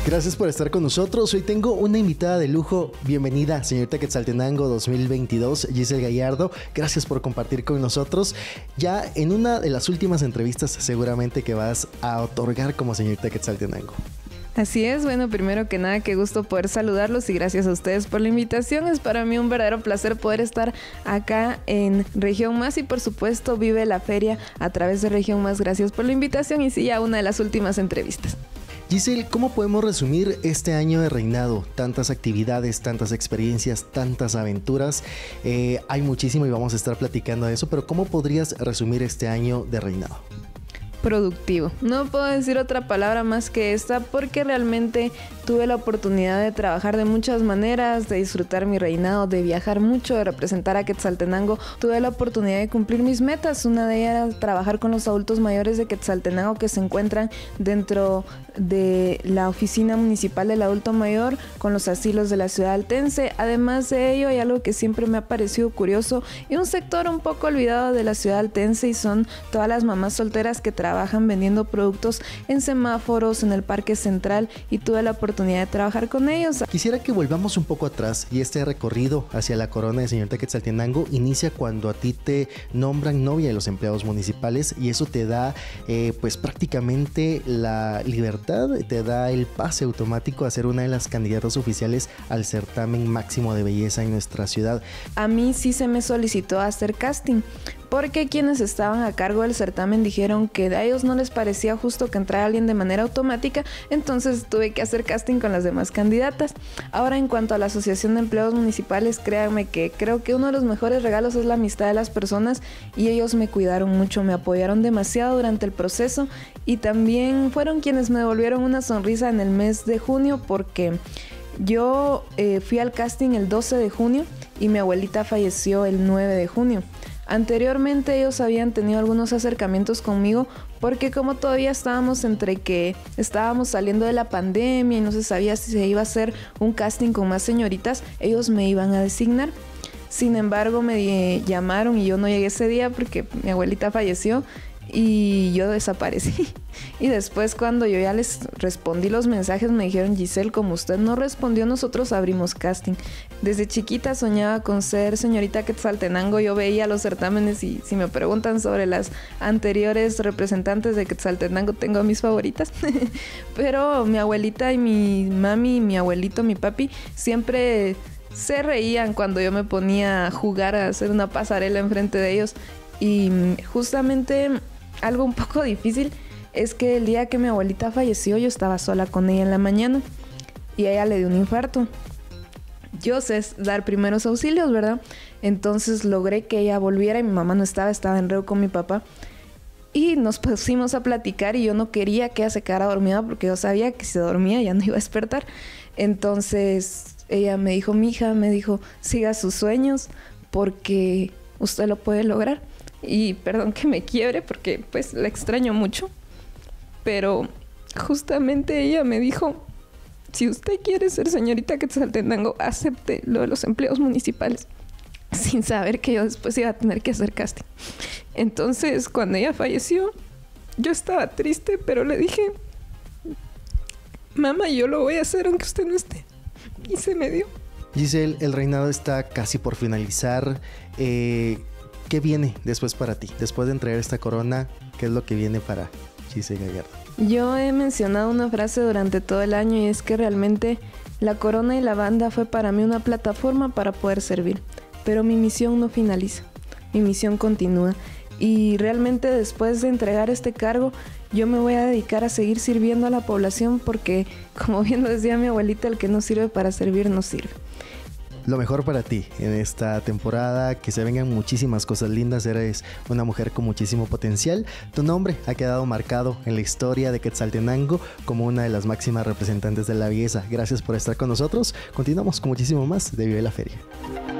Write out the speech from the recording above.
Gracias por estar con nosotros. Hoy tengo una invitada de lujo. Bienvenida, señorita Quetzaltenango 2022, Giselle Gallardo. Gracias por compartir con nosotros. Ya en una de las últimas entrevistas seguramente que vas a otorgar como señorita Quetzaltenango. Así es, bueno, primero que nada, qué gusto poder saludarlos y gracias a ustedes por la invitación. Es para mí un verdadero placer poder estar acá en Región Más y por supuesto Vive la Feria a través de Región Más. Gracias por la invitación y sí, ya una de las últimas entrevistas. Giselle, ¿cómo podemos resumir este año de reinado? Tantas actividades, tantas experiencias, tantas aventuras. Hay muchísimo y vamos a estar platicando de eso, pero ¿cómo podrías resumir este año de reinado? Productivo. No puedo decir otra palabra más que esta porque realmente tuve la oportunidad de trabajar de muchas maneras, de disfrutar mi reinado, de viajar mucho, de representar a Quetzaltenango. Tuve la oportunidad de cumplir mis metas. Una de ellas era trabajar con los adultos mayores de Quetzaltenango que se encuentran dentro de la oficina municipal del adulto mayor, con los asilos de la ciudad altense. Además de ello, hay algo que siempre me ha parecido curioso y un sector un poco olvidado de la ciudad altense y son todas las mamás solteras que trabajan vendiendo productos en semáforos, en el Parque Central y tuve la oportunidad de trabajar con ellos. Quisiera que volvamos un poco atrás y este recorrido hacia la corona de señorita Quetzaltenango inicia cuando a ti te nombran novia de los empleados municipales y eso te da pues prácticamente la libertad, te da el pase automático a ser una de las candidatas oficiales al certamen máximo de belleza en nuestra ciudad. A mí sí se me solicitó hacer casting porque quienes estaban a cargo del certamen dijeron que a ellos no les parecía justo que entrara alguien de manera automática, entonces tuve que hacer casting con las demás candidatas. Ahora, en cuanto a la Asociación de Empleados Municipales, créanme que creo que uno de los mejores regalos es la amistad de las personas y ellos me cuidaron mucho, me apoyaron demasiado durante el proceso y también fueron quienes me devolvieron una sonrisa en el mes de junio porque yo fui al casting el 12 de junio y mi abuelita falleció el 9 de junio. Anteriormente ellos habían tenido algunos acercamientos conmigo porque como todavía estábamos entre que estábamos saliendo de la pandemia y no se sabía si se iba a hacer un casting con más señoritas, ellos me iban a designar. Sin embargo, me llamaron y yo no llegué ese día porque mi abuelita falleció y yo desaparecí. Y después cuando yo ya les respondí los mensajes me dijeron: Giselle, como usted no respondió, nosotros abrimos casting. Desde chiquita soñaba con ser señorita Quetzaltenango. Yo veía los certámenes y si me preguntan sobre las anteriores representantes de Quetzaltenango, tengo mis favoritas. Pero mi abuelita y mi mami, mi abuelito, mi papi siempre se reían cuando yo me ponía a jugar, a hacer una pasarela enfrente de ellos. Y justamente algo un poco difícil es que el día que mi abuelita falleció yo estaba sola con ella en la mañana y a ella le dio un infarto. Yo sé dar primeros auxilios, ¿verdad? Entonces logré que ella volviera y mi mamá no estaba en reo con mi papá. Y nos pusimos a platicar y yo no quería que ella se quedara dormida porque yo sabía que si se dormía ya no iba a despertar. Entonces ella me dijo: mija, me dijo, siga sus sueños porque usted lo puede lograr. Y perdón que me quiebre porque pues la extraño mucho. Pero justamente ella me dijo: si usted quiere ser señorita Quetzaltenango, acepte lo de los empleos municipales, sin saber que yo después iba a tener que hacer casting. Entonces, cuando ella falleció, yo estaba triste, pero le dije: mamá, yo lo voy a hacer aunque usted no esté. Y se me dio. Giselle, el reinado está casi por finalizar. ¿Qué viene después para ti? Después de entregar esta corona, ¿qué es lo que viene para Giselle Gallardo? Yo he mencionado una frase durante todo el año y es que realmente la corona y la banda fue para mí una plataforma para poder servir. Pero mi misión no finaliza, mi misión continúa. Y realmente después de entregar este cargo, yo me voy a dedicar a seguir sirviendo a la población porque, como bien lo decía mi abuelita, el que no sirve para servir no sirve. Lo mejor para ti en esta temporada, que se vengan muchísimas cosas lindas. Eres una mujer con muchísimo potencial. Tu nombre ha quedado marcado en la historia de Quetzaltenango como una de las máximas representantes de la belleza. Gracias por estar con nosotros. Continuamos con muchísimo más de Vive la Feria.